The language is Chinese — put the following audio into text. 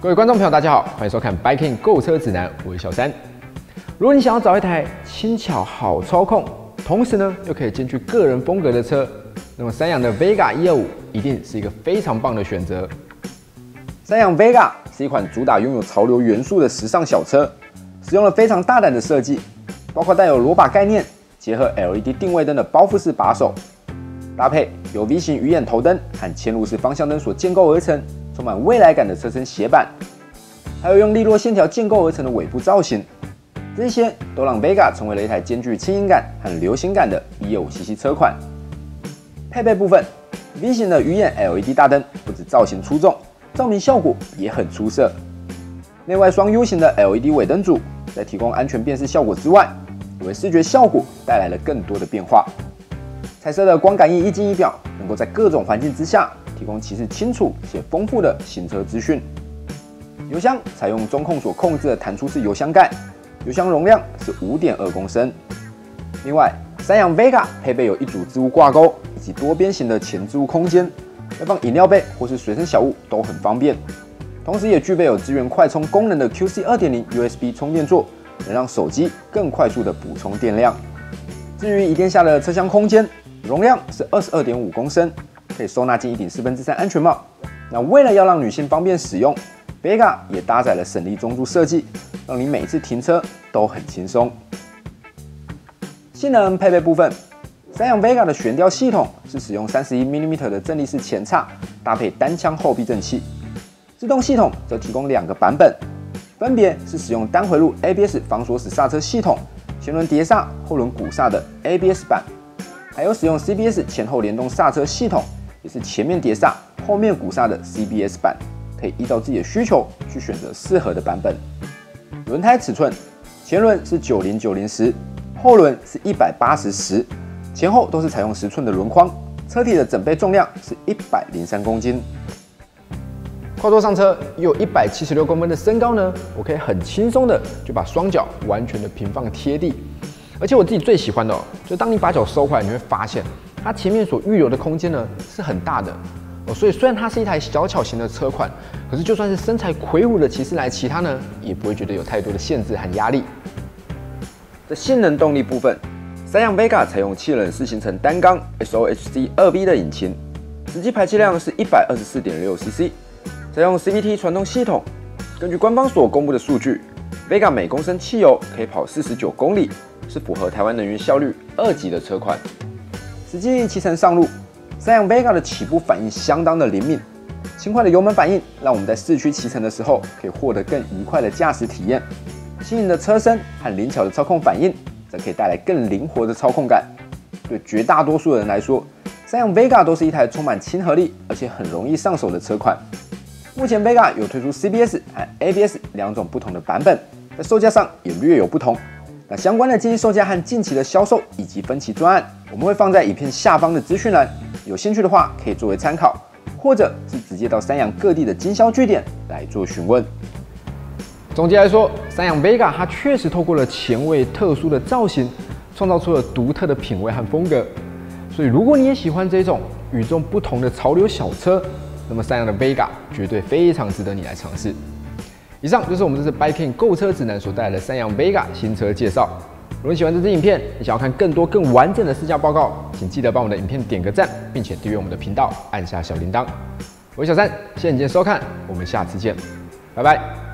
各位观众朋友，大家好，欢迎收看《Biking 购车指南》，我是小三。如果你想要找一台轻巧、好操控，同时呢又可以兼具个人风格的车，那么三洋的 Vega 125一定是一个非常棒的选择。 三洋 Vega 是一款主打拥有潮流元素的时尚小车，使用了非常大胆的设计，包括带有螺把概念，结合 LED 定位灯的包覆式把手，搭配由 V 型鱼眼头灯和嵌入式方向灯所建构而成，充满未来感的车身斜板，还有用利落线条建构而成的尾部造型，这些都让 Vega 成为了一台兼具轻盈感和流行感的 125cc 车款。配备部分 ，V 型的鱼眼 LED 大灯不止造型出众，照明效果也很出色。内外双 U 型的 LED 尾灯组，在提供安全辨识效果之外，也为视觉效果带来了更多的变化。彩色的光感应液晶仪表，能够在各种环境之下提供骑士清楚且丰富的行车资讯。油箱采用中控所控制的弹出式油箱盖，油箱容量是 5.2 公升。另外，三洋 Vega 配备有一组置物挂钩以及多边形的前置物空间，要放饮料杯或是随身小物都很方便。同时也具备有支援快充功能的 QC 2.0 USB 充电座，能让手机更快速的补充电量。至于椅垫下的车厢空间，容量是 22.5 公升，可以收纳进1.4/3安全帽。那为了要让女性方便使用， Vega 也搭载了省力中柱设计，让你每次停车都很轻松。性能配备部分，三洋 Vega 的悬吊系统是使用31mm 的正立式前叉，搭配单腔后避震器。制动系统则提供2个版本，分别是使用单回路 ABS 防锁死刹车系统，前轮碟刹、后轮鼓刹的 ABS 版，还有使用 CBS 前后联动刹车系统，也是前面碟刹、后面鼓刹的 CBS 版。可以依照自己的需求去选择适合的版本。轮胎尺寸，前轮是90/90/10，后轮是180/10，前后都是采用10寸的轮框。车体的整备重量是103公斤。 跨坐上车，又有176公分的身高呢，我可以很轻松的就把双脚完全的平放贴地。而且我自己最喜欢的就当你把脚收回来，你会发现它前面所预留的空间呢是很大的。所以虽然它是一台小巧型的车款，可是就算是身材魁梧的骑士来骑它呢，也不会觉得有太多的限制和压力。 在性能动力部分，三洋 Vega 采用7人4行程单缸 SOHC 2V 的引擎，实际排气量是 124.6cc， 采用 CVT 传动系统。根据官方所公布的数据 ，Vega 每公升汽油可以跑49公里，是符合台湾能源效率2级的车款。实际骑乘上路，三洋 Vega 的起步反应相当的灵敏，轻快的油门反应让我们在市区骑乘的时候可以获得更愉快的驾驶体验。轻盈的车身和灵巧的操控反应，则可以带来更灵活的操控感。对绝大多数人来说，三洋 Vega 都是一台充满亲和力而且很容易上手的车款。目前 Vega 有推出 CBS 和 ABS 2种不同的版本，在售价上也略有不同。那相关的建议售价和近期的销售以及分期专案，我们会放在影片下方的资讯栏，有兴趣的话可以作为参考，或者是直接到三洋各地的经销据点来做询问。 总结来说，三洋 Vega 它确实透过了前卫特殊的造型，创造出了独特的品味和风格。所以如果你也喜欢这种与众不同的潮流小车，那么三洋的 Vega 绝对非常值得你来尝试。以上就是我们这次 Biking 购车指南所带来的三洋 Vega 新车介绍。如果你喜欢这支影片，你想要看更多更完整的试驾报告，请记得帮我们的影片点个赞，并且订阅我们的频道，按下小铃铛。我是小三，谢谢你今天收看，我们下次见，拜拜。